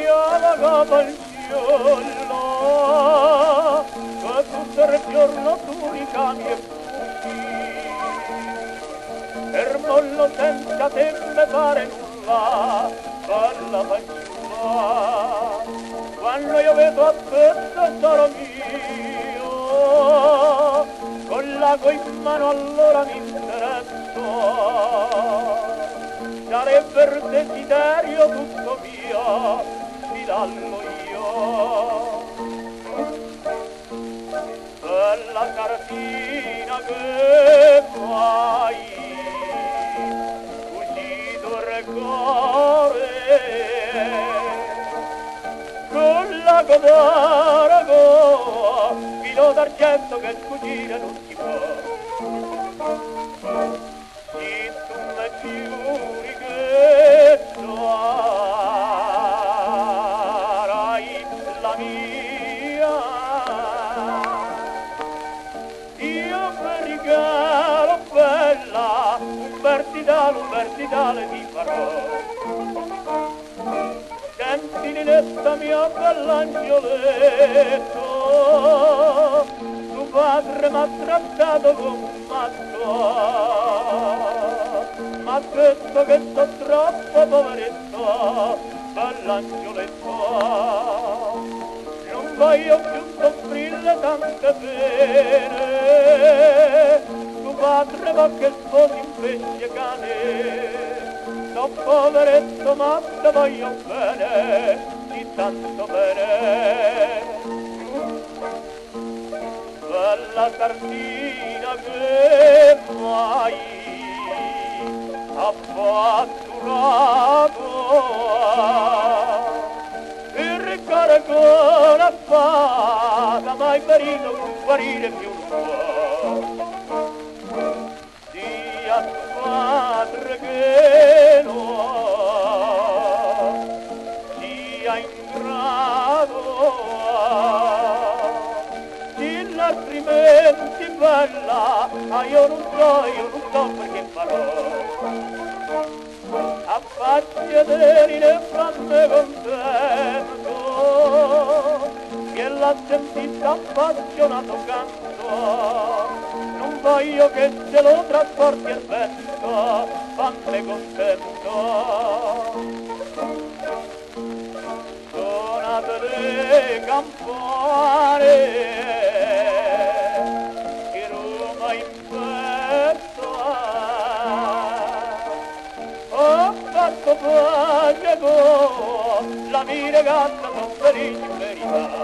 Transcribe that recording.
chiama cavalciolo, che tutto il giorno tu ricami e fugi, per mollo senza te me pare nulla, bella fanciulla, quando io vedo a te tesoro mio, con l'ago in mano allora mi interesso, sarebbe il desiderio tutto mio, ti dallo io. Bella cartina che fai, uscito il cuore, con l'ago d'arago, filo d'argento che sfuggire non si può. Se tu mi giuri che sarai la mia, io mi regalo bella, un vertidale ti farò. Senti Ninetta mia bell'angioletto, tuo padre m'ha trattato come un matto, m'ha detto che sto troppo poveretto, bell'angioletto, non voglio più soffrire tante pene, tuo padre va che sposi in pesce cane, sto poveretto ma te voglio bene, di tanto bene. Bella sardina che mai ha fatturato, il caragone affata, mai ferito guarire più non può. Sia padre che no, sia in grado, altrimenti bella, io non so perché farò. A faccia delle fiamme contento, che l'ha sentita appassionato canto, non voglio che te lo trasporti il vento, fammi contento. Suonate le campane, che Roma in festa, ho fatto pace con la mia ragazza, sono felice in verità.